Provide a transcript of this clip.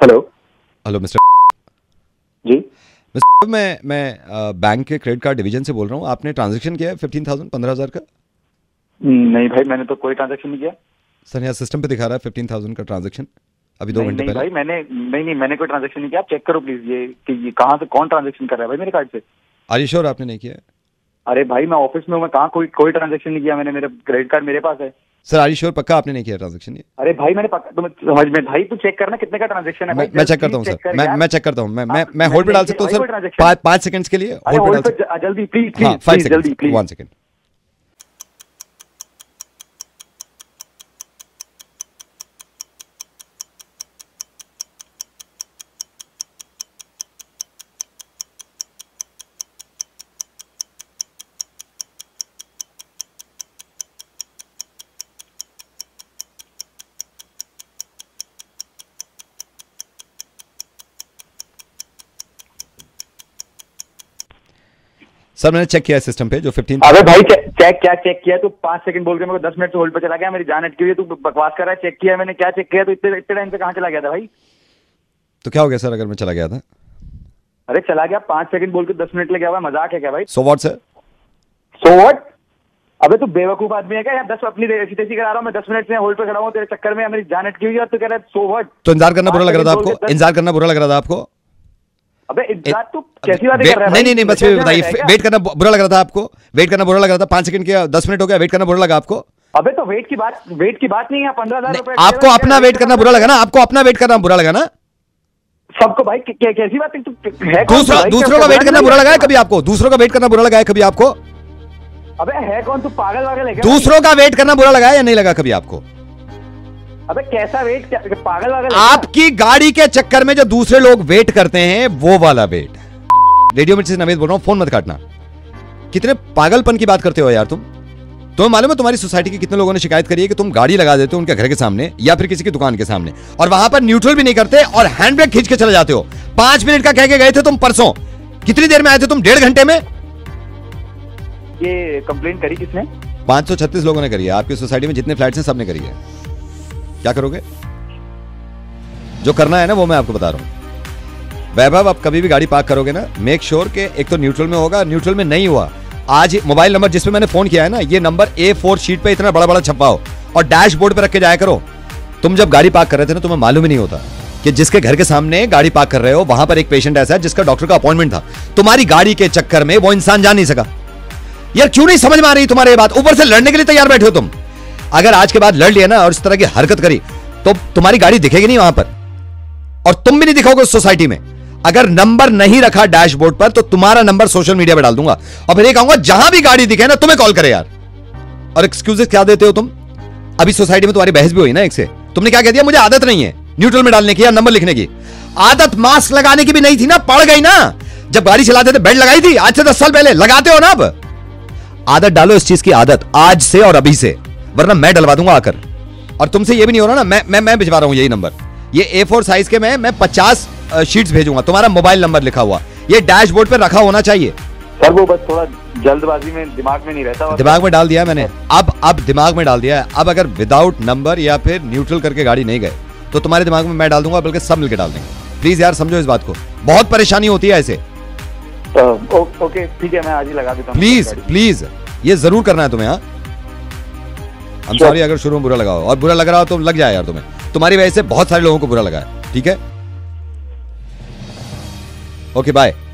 Hello. Hello mister ji mister मैं bank के credit card division से बोल रहा हूँ। आपने ट्रांजैक्शन किया है 15,000 15,000 का? नहीं भाई, मैंने तो कोई ट्रांजैक्शन नहीं किया। सर यहाँ सिस्टम पे दिखा रहा है 15,000 का ट्रांजैक्शन अभी 2 घंटे नहीं पहले। भाई, मैंने कोई ट्रांजैक्शन नहीं किया। आप चेक करो प्लीज ये कहाँ से कौन ट्रांजैक्शन कर रहा है भाई मेरे कार्ड से। आर यू श्योर आपने नहीं किया है? अरे भाई मैं ऑफिस में हूँ, मैं कहाँ कोई ट्रांजैक्शन नहीं किया मैंने। मेरा क्रेडिट कार्ड मेरे पास है। सर आर यू श्योर पक्का आपने नहीं किया ट्रांजैक्शन? ये अरे भाई मैंने पक्का, तुम समझ में भाई, तू चेक करना कितने का ट्रांजैक्शन है भाई। मैं चेक करता हूँ सर, मैं चेक करता हूँ। मैं होल्ड पे डाल सकता हूँ सर 5 सेकंड्स के लिए? होल्ड पे डाल जल्दी प्लीज, 5 सेकंड, 1 सेकंड। सर मैंने चेक किया है सिस्टम पे जो 15। अबे भाई चेक किया तू 5 सेकंड बोल के मेरे को 10 मिनट से होल्ड पे चला गया। मेरी जान अटकी हुई है, तू बकवास कर रहा है। चेक किया मैंने, क्या चेक किया? तो इतने टाइम से कहाँ चला गया था भाई? तो क्या हो गया सर अगर मैं चला गया था? अरे चला गया, 5 सेकंड बोल के 10 मिनट लगे हुआ, मजाक है क्या भाई? So what sir? So what? अबे तू बेवकूफ आदमी है क्या? यार 10 अपनी रेसी तेसी करा रहा हूँ मैं, 10 मिनट से होल्ड पे खड़ा हूँ तेरे चक्कर में। मेरी जान अटकी हुई है और तू कह रहा है सो व्हाट? तो इंतजार करना बुरा लग रहा था आपको? इंतजार करना बुरा लग रहा था आपको? अबे इंतजार तू कैसी बातें कर रहा है? नहीं बस बताइए, वेट करना बुरा लग रहा था आपको? वेट करना बुरा लग रहा था? 5 सेकंड किया, 10 मिनट हो गया, वेट करना बुरा लगा आपको? अबे तो वेट की बात नहीं है। 15,000 रुपए आपको अपना वेट करना बुरा लगा ना? आपको अपना वेट करना बुरा लगा ना? सबको भाई कैसी बात है? दूसरों का वेट करना बुरा लगा है कभी आपको? दूसरों का वेट करना बुरा लगा है कभी आपको? अबे है कौन तू, पागल वागल है क्या? दूसरों का वेट करना बुरा लगा है या नहीं लगा कभी आपको? अबे कैसा वेट, पागल वागल? आपकी गाड़ी के चक्कर में जो दूसरे लोग वेट करते हैं वो वाला वेट। रेडियो मिर्ची से नवेद बोल रहा हूं, फोन मत काटना। कितने पागलपन की बात करते हो यार तुम। तुम्हें मालूम है तुम्हारी सोसाइटी के कितने लोगों ने शिकायत करी है कि तुम गाड़ी लगा देते हो उनके घर के सामने या फिर किसी की दुकान के सामने और वहां पर न्यूट्रल भी नहीं करते और हैंड ब्रेक खींच के चले जाते हो। 5 मिनट का कह के गए थे तुम परसों, कितनी देर में आए थे तुम? 1.5 घंटे में। ये कंप्लेंट करी किसने? 536 लोगों ने करी है। आपकी सोसाइटी में जितने फ्लैट्स हैं सबने करी है। क्या करोगे? जो करना है ना वो मैं आपको बता रहा हूं। वैभव, आप कभी भी गाड़ी पार्क करोगे ना, मेक श्योर कि एक तो न्यूट्रल में होगा, न्यूट्रल में नहीं हुआ। आज मोबाइल नंबर जिस पे मैंने फोन किया है ना, ये नंबर A4 शीट पे इतना बड़ा बड़ा छपा हो और डैशबोर्ड पे रख के जाया करो। तुम जब गाड़ी पार्क कर रहे थे ना, तुम्हें मालूम ही नहीं होता कि जिसके घर के सामने गाड़ी पार्क कर रहे हो वहां पर एक पेशेंट ऐसा है जिसका डॉक्टर का अपॉइंटमेंट था। तुम्हारी गाड़ी के चक्कर में वो इंसान जा नहीं सका। यार क्यों नहीं समझ में आ रही तुम्हारी ये बात? ऊपर से लड़ने के लिए तैयार बैठे हो तुम। अगर आज के बाद लड़ लिया ना और इस तरह की हरकत करी तो तुम्हारी गाड़ी दिखेगी नहीं वहां पर और तुम भी नहीं दिखोगे उस सोसाइटी में। अगर नंबर नहीं रखा डैशबोर्ड पर तो तुम्हारा नंबर सोशल मीडिया पे डाल दूंगा और फिर ये कहूंगा जहां भी गाड़ी दिखे ना तुम्हें कॉल करे यार। और एक्सक्यूजेस क्या देते हो तुम? अभी सोसाइटी में तुम्हारी बहस भी हुई ना एक से, तुमने क्या कह दिया? मुझे आदत नहीं है न्यूट्रल में डालने की या नंबर लिखने की। आदत मास्क लगाने की भी नहीं थी ना, पड़ गई ना। जब गाड़ी चलाते थे बेल्ट लगाई थी, आज से 10 साल पहले। लगाते हो ना अब? आदत डालो इस चीज की, आदत आज से और अभी से, वरना मैं डलवा दूंगा आकर। और तुमसे ये भी नहीं हो रहा ना, मैं भिजवा रहा हूं यही नंबर। ये A4 साइज के मैं 50 शीट्स भेजूंगा, तुम्हारा मोबाइल नंबर लिखा हुआ। ये डैशबोर्ड पे रखा होना चाहिए। सर वो बस थोड़ा जल्दबाजी में दिमाग में नहीं रहता। दिमाग में डाल दिया है मैंने, अब दिमाग में डाल दिया है। अब अगर विदाउट नंबर या फिर न्यूट्रल करके गाड़ी नहीं गए तो तुम्हारे दिमाग में मैं डाल दूंगा, बल्कि सब मिलकर डाल देंगे। प्लीज यार समझो इस बात को, बहुत परेशानी होती है ऐसे। ओके ठीक है, मैं आज ही लगा देता हूँ। प्लीज ये जरूर करना है तुम्हें। हाँ आई एम सॉरी अगर शुरू में बुरा लगा हो, और बुरा लग रहा हो तो लग जाए यार तुम्हें। तुम्हारी वजह से बहुत सारे लोगों को बुरा लगा है। ठीक है, ओके बाय।